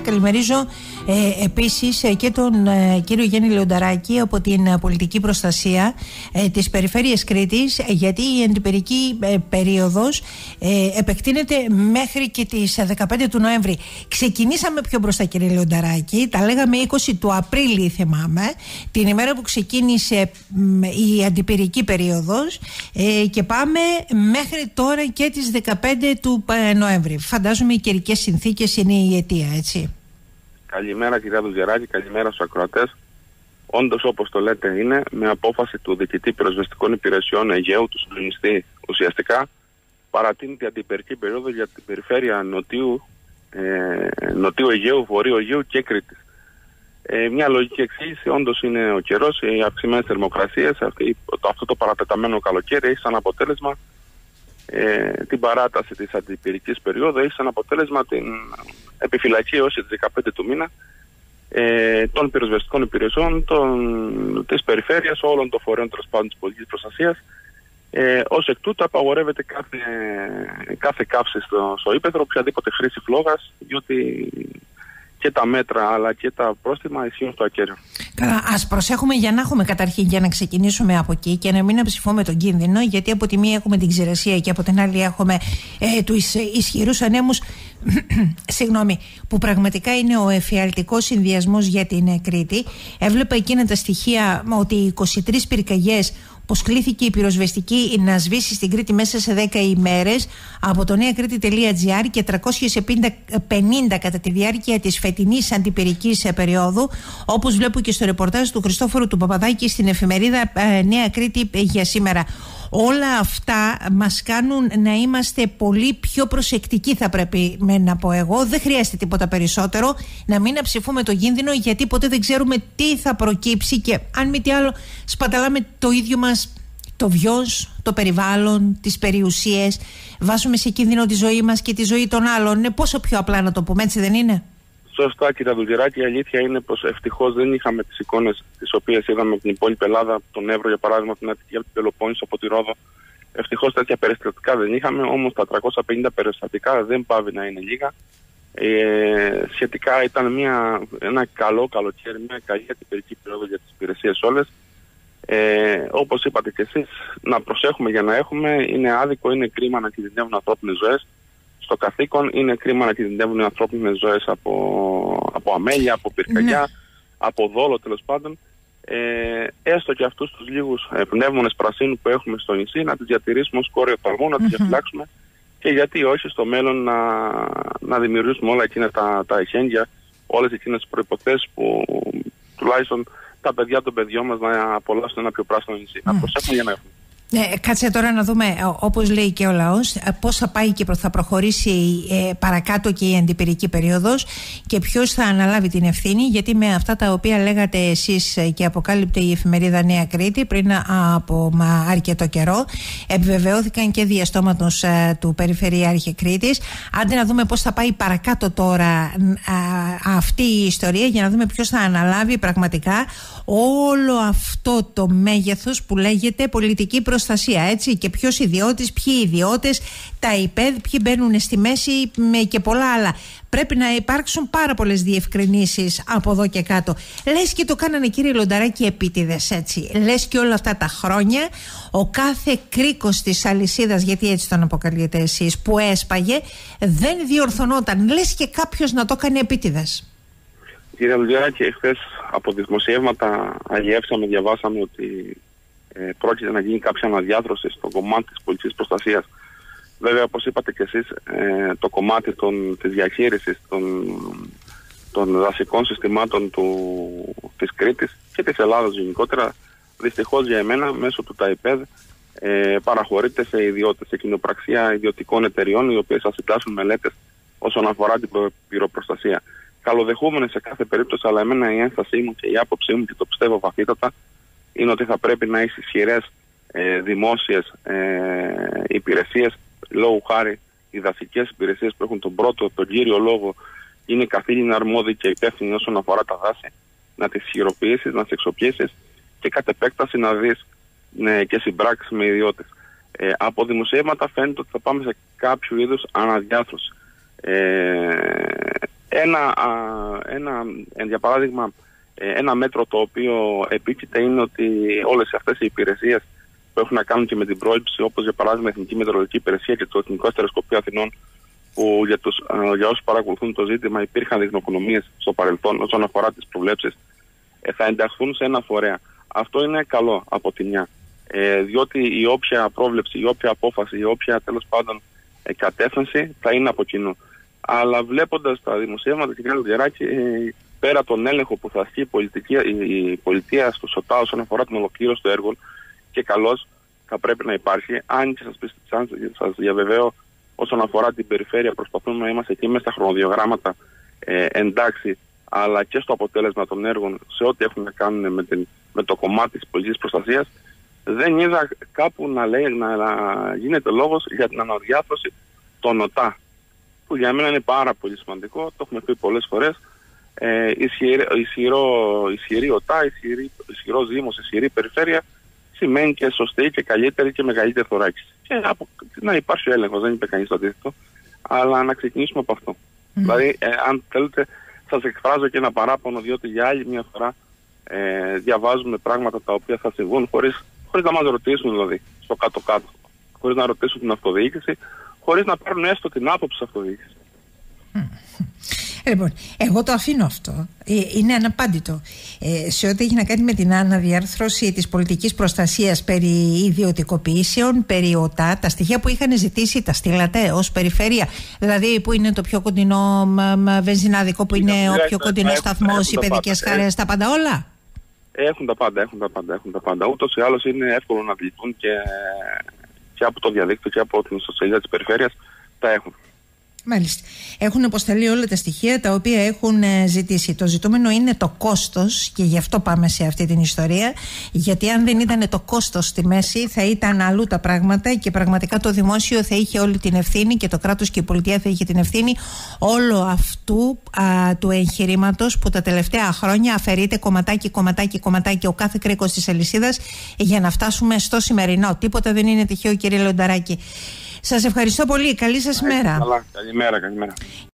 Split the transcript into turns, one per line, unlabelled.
Καλημερίζω επίσης και τον κύριο Γιάννη Λεονταράκη από την πολιτική προστασία της Περιφέρειας Κρήτης, γιατί η αντιπερική περίοδος επεκτείνεται μέχρι και τις 15 του Νοέμβρη. Ξεκινήσαμε πιο μπροστά, κύριε Λεονταράκη, τα λέγαμε 20 του Απρίλη, θυμάμαι, την ημέρα που ξεκίνησε η αντιπερική περίοδος, και πάμε μέχρι τώρα και τις 15 του Νοέμβρη. Φαντάζομαι οι καιρικές συνθήκες είναι η αιτία, έτσι.
Καλημέρα, κυρία Δουζεράκη, καλημέρα στους ακροατές. Όντως, όπως το λέτε, είναι με απόφαση του Διοικητή Πυροσβεστικών Υπηρεσιών Αιγαίου, του συντονιστή, ουσιαστικά παρατείνεται η αντιπερική περίοδο για την περιφέρεια Νοτιού Αιγαίου, Βορείου Αιγαίου και Κρήτης. Μια λογική εξήγηση, όντως, είναι ο καιρός, οι αυξημένες θερμοκρασίες, αυτό το παρατεταμένο καλοκαίρι έχει σαν αποτέλεσμα την παράταση της αντιπυρικής περίοδου, έχει σαν αποτέλεσμα την επιφυλακή έως τις 15 του μήνα των πυροσβεστικών υπηρεσιών της περιφέρειας, όλων των φορέων τέλος πάντων της πολιτικής προστασίας. Ως εκ τούτου απαγορεύεται κάθε καύση στο ύπαιθρο, οποιαδήποτε χρήση φλόγας, διότι και τα μέτρα αλλά και τα πρόστιμα ισχύουν στο ακέραιο.
Καλά, ας προσέχουμε για να έχουμε καταρχήν, για να ξεκινήσουμε από εκεί και να μην αψηφούμε τον κίνδυνο, γιατί από τη μία έχουμε την ξηρασία και από την άλλη έχουμε τους ισχυρούς ανέμους που πραγματικά είναι ο εφιαλτικός συνδυασμός για την Κρήτη. Έβλεπα εκείνα τα στοιχεία ότι 23 πυρκαγιές, πως κλήθηκε η πυροσβεστική να σβήσει στην Κρήτη μέσα σε 10 ημέρες από το neakriti.gr και 350 κατά τη διάρκεια της φετινής αντιπυρικής περίοδου, όπως βλέπω και στο ρεπορτάζ του Χριστόφορου του Παπαδάκη στην εφημερίδα Νέα Κρήτη για σήμερα. Όλα αυτά μας κάνουν να είμαστε πολύ πιο προσεκτικοί, θα πρέπει να πω εγώ. Δεν χρειάζεται τίποτα περισσότερο, να μην αψηφούμε το κίνδυνο, γιατί ποτέ δεν ξέρουμε τι θα προκύψει και αν μη τι άλλο σπαταλάμε το ίδιο μας το βιος, το περιβάλλον, τις περιουσίες, βάζουμε σε κίνδυνο τη ζωή μας και τη ζωή των άλλων. Είναι πόσο πιο απλά να το πούμε, έτσι δεν είναι?
Σωστά, κύριε Δουζεράκη. Η αλήθεια είναι πως ευτυχώς δεν είχαμε τις εικόνες τις οποίες είδαμε από την υπόλοιπη Ελλάδα, από τον Εύρο για παράδειγμα, από την Αττική, από την Πελοπόννησο, από τη Ρόδο. Ευτυχώς τέτοια περιστατικά δεν είχαμε, όμως τα 350 περιστατικά δεν πάβει να είναι λίγα. Σχετικά ήταν ένα καλό καλοκαίρι, μια καλή αντιπυρική περίοδο για τις υπηρεσίες όλες. Όπως είπατε και εσείς, να προσέχουμε για να έχουμε. Είναι άδικο, είναι κρίμα να κινδυνεύουν ανθρώπινες ζωές. Στο καθήκον είναι κρίμα να κινδυνεύουν οι ανθρώπινες ζωές από αμέλεια, από πυρκαγιά, από δόλο τέλος πάντων. Έστω και αυτούς τους λίγους πνεύμονες πρασίνου που έχουμε στο νησί, να τις διατηρήσουμε ως κόριο ταγμού, να τις διαφυλάξουμε και γιατί όχι στο μέλλον να δημιουργήσουμε όλα εκείνα τα εχέγγυα, όλες εκείνες τις προϋποθέσεις που τουλάχιστον τα παιδιά των παιδιών μας να απολαύσουν ένα πιο πράσινο νησί. Να προσέχουμε για να έχουμε.
Κάτσε τώρα να δούμε, όπως λέει και ο λαός, πώς θα πάει και θα προχωρήσει παρακάτω και η αντιπυρική περίοδος και ποιος θα αναλάβει την ευθύνη, γιατί με αυτά τα οποία λέγατε εσείς και αποκάλυπτε η εφημερίδα Νέα Κρήτη πριν από αρκετό καιρό, επιβεβαιώθηκαν και διαστόματος του Περιφερειάρχη Κρήτης. Άντε να δούμε πώς θα πάει παρακάτω τώρα αυτή η ιστορία, για να δούμε ποιος θα αναλάβει πραγματικά όλο αυτό το μέγεθος που λέγεται πολιτική προστασία, έτσι, και ποιος ιδιώτης, ποιοι ιδιώτες, τα ΙΠΕΔ, ποιοι μπαίνουν στη μέση και πολλά άλλα. Πρέπει να υπάρξουν πάρα πολλές διευκρινήσεις από εδώ και κάτω. Λες και το κάνανε, κύριε Λεονταράκη, επίτηδες, έτσι. Λες και όλα αυτά τα χρόνια ο κάθε κρίκος της αλυσίδας, γιατί έτσι τον αποκαλείτε εσείς, που έσπαγε, δεν διορθωνόταν. Λες και κάποιος να το έκανε επίτηδες.
Κύριε Λεονταράκη, χθες από δημοσιεύματα αγιεύσαμε, διαβάσαμε ότι πρόκειται να γίνει κάποια αναδιάθρωση στο κομμάτι της πολιτικής προστασίας. Βέβαια, όπως είπατε και εσείς, το κομμάτι της διαχείρισης των δασικών συστημάτων της Κρήτης και της Ελλάδας γενικότερα, δυστυχώς για εμένα, μέσω του ΤΑΙΠΕΔ παραχωρείται σε ιδιώτες, σε κοινοπραξία ιδιωτικών εταιριών, οι οποίες θα συντάσσουν μελέτες όσον αφορά την πυροπροστασία. Καλοδεχούμενες σε κάθε περίπτωση, αλλά εμένα η ένστασή μου και η άποψή μου, και το πιστεύω βαθύτατα, είναι ότι θα πρέπει να έχει ισχυρές δημόσιες υπηρεσίες. Λόγου χάρη, οι δασικές υπηρεσίες που έχουν τον κύριο λόγο, είναι καθήλυνα αρμόδιοι και υπεύθυνοι όσον αφορά τα δάση, να τις ισχυροποιήσεις, να τις εξοπλίσεις και κατ' επέκταση να δεις και συμπράξεις με ιδιώτες. Από δημοσιεύματα φαίνεται ότι θα πάμε σε κάποιο είδους αναδιάθρωση. Για παράδειγμα, ένα μέτρο το οποίο επίκειται είναι ότι όλες αυτές οι υπηρεσίες που έχουν να κάνουν και με την πρόληψη, όπως για παράδειγμα η Εθνική Μετεωρολογική Υπηρεσία και το Εθνικό Αστεροσκοπείο Αθηνών, που για όσους παρακολουθούν το ζήτημα υπήρχαν δειγνοκονομίες στο παρελθόν όσον αφορά τις προβλέψεις, θα ενταχθούν σε ένα φορέα. Αυτό είναι καλό από τη μια, διότι η όποια πρόβλεψη, η όποια απόφαση, η όποια τέλος πάντων κατεύθυνση θα είναι από κοινού. Αλλά βλέποντας τα δημοσιεύματα, κύριε Λοντιαράκη, πέρα τον έλεγχο που θα ασκεί η πολιτεία στο ΣΟΤΑ όσον αφορά την ολοκλήρωση του έργου, και καλώς θα πρέπει να υπάρχει, αν και σας διαβεβαίω όσον αφορά την περιφέρεια προσπαθούμε να είμαστε εκεί μέσα στα χρονοδιαγράμματα εντάξει, αλλά και στο αποτέλεσμα των έργων σε ό,τι έχουν να κάνουν με το κομμάτι της πολιτικής προστασίας. Δεν είδα κάπου να γίνεται λόγος για την αναδιάρθρωση των ΟΤΑ, που για μένα είναι πάρα πολύ σημαντικό, το έχουμε πει πολλές φορές. Ισχυρή ΟΤΑ, ισχυρός Δήμος, ισχυρή περιφέρεια σημαίνει και σωστή και καλύτερη και μεγαλύτερη θωράκιση. Και να υπάρχει ο έλεγχος, δεν είπε κανείς το αντίθετο, αλλά να ξεκινήσουμε από αυτό. Δηλαδή, αν θέλετε, σας εκφράζω και ένα παράπονο, διότι για άλλη μια φορά διαβάζουμε πράγματα τα οποία θα συμβούν χωρίς να μας ρωτήσουν, δηλαδή, στο κάτω-κάτω. Χωρίς να ρωτήσουν την αυτοδιοίκηση, χωρίς να πάρουν έστω την άποψη της αυτοδιοίκησης.
Λοιπόν, εγώ το αφήνω αυτό. Είναι αναπάντητο. Σε ό,τι έχει να κάνει με την αναδιάρθρωση της πολιτικής προστασίας περί ιδιωτικοποιήσεων, περί ΟΤΑ, τα στοιχεία που είχαν ζητήσει τα στείλατε ως περιφέρεια? Δηλαδή, που είναι το πιο κοντινό βενζινάδικο, που είναι ο πιο κοντινός σταθμός, οι παιδικές χαρές, τα πάντα όλα?
Έχουν τα πάντα. Ούτως ή άλλως είναι εύκολο να αντιληφθούν και από το διαδίκτυο και από την ιστοσελίδα της περιφέρειας τα έχουν.
Μάλιστα. Έχουν αποσταλεί όλα τα στοιχεία τα οποία έχουν ζητήσει. Το ζητούμενο είναι το κόστος, και γι' αυτό πάμε σε αυτή την ιστορία. Γιατί αν δεν ήταν το κόστος στη μέση, θα ήταν αλλού τα πράγματα και πραγματικά το δημόσιο θα είχε όλη την ευθύνη και το κράτος και η πολιτεία θα είχε την ευθύνη όλο αυτού του εγχειρήματος που τα τελευταία χρόνια αφαιρείται κομματάκι ο κάθε κρίκος της αλυσίδας για να φτάσουμε στο σημερινό. Τίποτα δεν είναι τυχαίο, κύριε Λονταράκη. Σας ευχαριστώ πολύ. Καλή σας μέρα.
Καλημέρα.